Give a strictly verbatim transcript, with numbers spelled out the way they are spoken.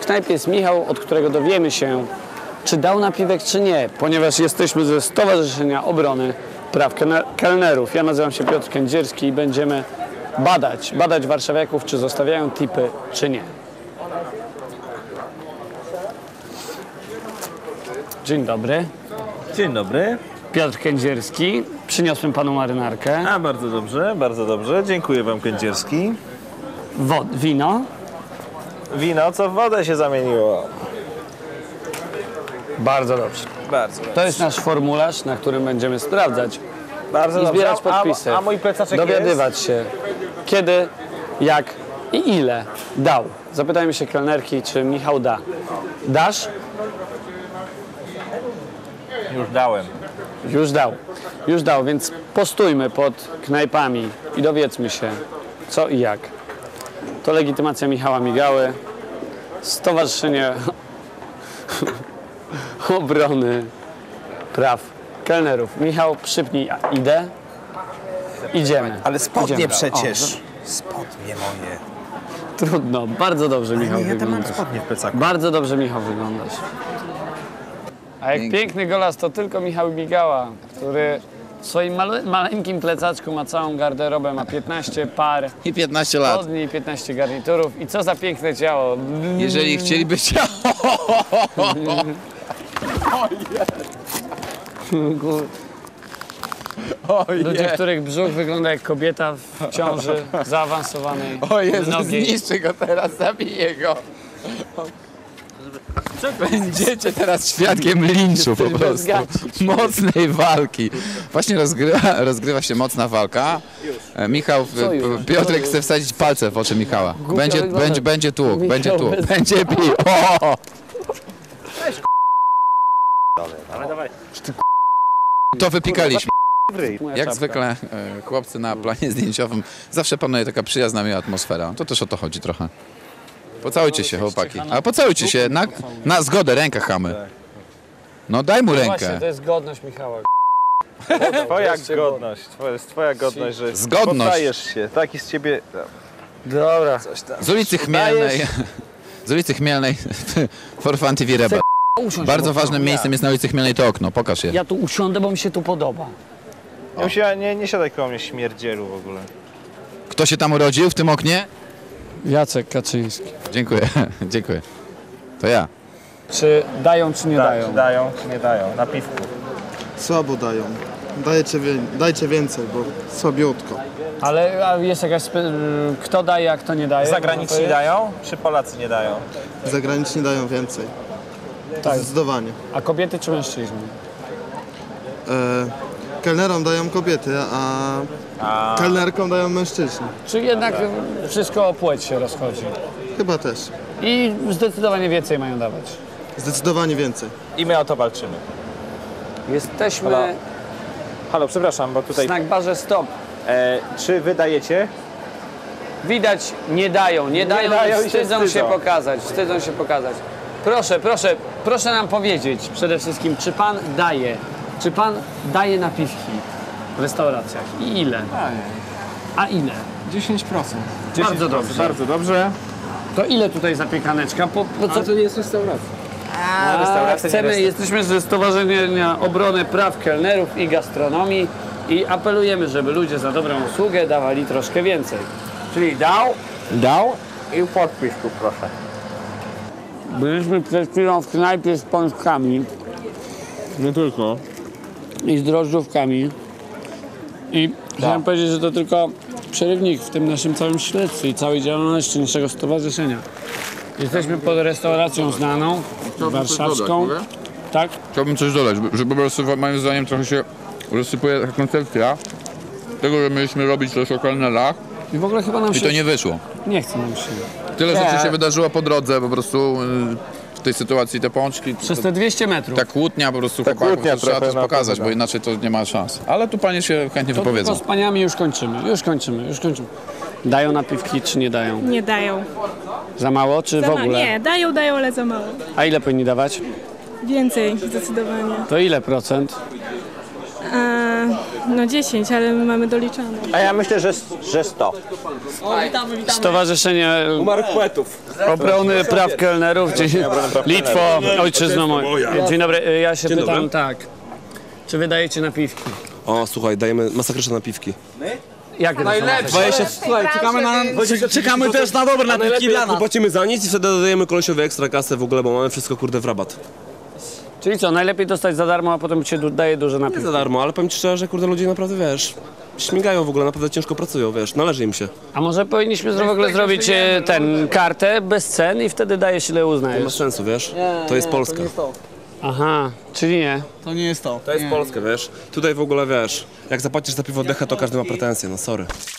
knajpie jest Michał, od którego dowiemy się, czy dał napiwek, czy nie, ponieważ jesteśmy ze Stowarzyszenia Obrony Praw Kelnerów. Ja nazywam się Piotr Kędzierski i będziemy badać, badać warszawiaków, czy zostawiają tipy, czy nie. Dzień dobry. Dzień dobry. Piotr Kędzierski. Przyniosłem panu marynarkę. A, bardzo dobrze, bardzo dobrze. Dziękuję wam, Kędzierski. Wod, wino. Wino, co w wodę się zamieniło. Bardzo dobrze. Bardzo To jest nasz formularz, na którym będziemy sprawdzać Bardzo i dobrze. zbierać podpisy. A, a mój plecaczek dowiadywać jest? się, kiedy, jak i ile dał. Zapytajmy się kelnerki, czy Michał da. Dasz? Już dałem. Już dał. Już dał, więc postójmy pod knajpami i dowiedzmy się, co i jak. To legitymacja Michała Migały, Stowarzyszenie Obrony Praw Kelnerów. Michał, przypnij, idę. Idziemy. Ale spodnie Idziemy. przecież. O, Spodnie moje. trudno, bardzo dobrze Michał Ja tam mam wyglądasz. spodnie w plecaku. Bardzo dobrze Michał wyglądasz. A jak piękny golas to tylko Michał Migała, który w swoim male, maleńkim plecaczku ma całą garderobę, ma piętnaście par I piętnaście lat. spodni, piętnaście garniturów i co za piękne ciało. Jeżeli chcieliby ciało. Ludzie, których brzuch wygląda jak kobieta w ciąży zaawansowanej. O Jezu, Nogi. zniszczy go teraz, zabiję go. Będziecie teraz świadkiem linczu po Jesteś bez prostu. gaci. Mocnej walki. Właśnie rozgrywa, rozgrywa się mocna walka. E, Michał, Co już? Piotrek chce wsadzić palce w oczy Michała. Będzie, wygląda. będzie, będzie tłuk, Michał będzie tłuk, bez- będzie pił. O! Ale dawaj. To wypikaliśmy. Moja Jak czapka. zwykle e, chłopcy na planie zdjęciowym zawsze panuje taka przyjazna, miła atmosfera. To też o to chodzi trochę. Pocałujcie się, chłopaki. A pocałujcie się na, na zgodę, rękę chamy. No daj mu Właśnie, rękę. to jest godność Michała. Twoja Wreszcie godność. Twoja, jest twoja godność, że Zgodność. poddajesz się. Taki z ciebie... Dobra. Coś tam. Z ulicy Chmielnej, z ulicy Chmielnej, for Fun T V Rebel. Usiądź Bardzo obok. ważnym miejscem jest na ulicy Chmielnej to okno, pokaż je. Ja tu usiądę, bo mi się tu podoba. Nie, musia, nie, nie siadaj koło mnie, śmierdzielu w ogóle. Kto się tam urodził w tym oknie? Jacek Kaczyński. Dziękuję, dziękuję. To ja. Czy dają, czy nie Tak, dają? czy dają, czy nie dają. Na piwku. Słabo dają. Dajcie, wie, dajcie więcej, bo słabiutko. Ale a jest jakaś... spe- Kto daje, a kto nie daje? Zagraniczni dają, czy Polacy nie dają? Zagraniczni dają więcej. Tak. Zdecydowanie. A kobiety czy mężczyźni? E, kelnerom dają kobiety, a, A kelnerkom dają mężczyźni. Czy jednak wszystko o płeć się rozchodzi? Chyba też. I zdecydowanie więcej mają dawać. Zdecydowanie więcej. i my o to walczymy. Jesteśmy Halo. Halo, przepraszam, bo w tutaj... snack barze Stop. E, czy wy dajecie? Widać, nie dają, nie dają, dają i i się wstydzą się wstydzą. pokazać, wstydzą się pokazać. Proszę, proszę, proszę nam powiedzieć przede wszystkim, czy pan daje, czy pan daje napiwki w restauracjach i ile? A ile? dziesięć procent. Bardzo dobrze. Bardzo dobrze. To ile tutaj zapiekaneczka? Po, po co? Ale to nie jest restauracja. A, restauracja, nie chcemy, restauracja. jesteśmy ze Stowarzyszenia Obrony Praw Kelnerów i Gastronomii i apelujemy, żeby ludzie za dobrą usługę dawali troszkę więcej. Czyli dał, dał i podpisz tu proszę. Byliśmy przed chwilą w knajpie z pączkami Nie tylko. i z drożdżówkami i chciałem powiedzieć, że to tylko przerywnik w tym naszym całym śledztwie i całej działalności naszego stowarzyszenia. Jesteśmy pod restauracją znaną, warszawską. dodać, Tak? Chciałbym coś dodać, że po prostu moim zdaniem trochę się rozsypuje taka koncepcja tego, że mieliśmy robić coś o kelnerach I w ogóle chyba nam i się... to nie wyszło. Nie chce nam się. Tyle Nie. rzeczy się wydarzyło po drodze, po prostu y, w tej sytuacji te pączki, Przez te dwieście metrów. ta kłótnia po prostu Ta chłopaków, kłótnia to trzeba trochę też na pokazać, to bo inaczej to nie ma szans. Ale tu panie się chętnie To wypowiedzą. tylko z paniami już kończymy, już kończymy, już kończymy. Dają napiwki czy nie dają? Nie dają. Za mało czy Za w ma- ogóle? Nie, dają, dają, ale za mało. A ile powinni dawać? Więcej, zdecydowanie. To ile procent? A, No dziesięć, ale my mamy doliczone. A ja myślę, że, że sto. Stowarzyszenie Umarłych poetów. Obrony Praw Kelnerów, dzień, Litwo, ojczyzno moja. Dzień dobry, ja się pytam dobry. tak, czy wydajecie napiwki? O, słuchaj, dajemy masakryczne napiwki. Jak najlepiej? Słuchaj, czekamy na... Czekamy też na dobre napiwki dla nas. Płacimy za nic i wtedy dodajemy kolesiowi ekstra kasę w ogóle, bo mamy wszystko kurde w rabat. Czyli co, najlepiej dostać za darmo, a potem się du- daje duże Nie napiwki. za darmo, ale powiem ci szczerze, że kurde ludzie naprawdę, wiesz, śmigają w ogóle, naprawdę ciężko pracują, wiesz, należy im się. A może powinniśmy w ogóle zrobić e, ten kartę bez cen i wtedy dajesz ile To ma uznajesz. sensu, wiesz, to jest Polska. Aha, czyli nie. To nie jest to. To jest Polska, wiesz, tutaj w ogóle, wiesz, jak zapłacisz za piwo dechę, to każdy ma pretensje, no sorry.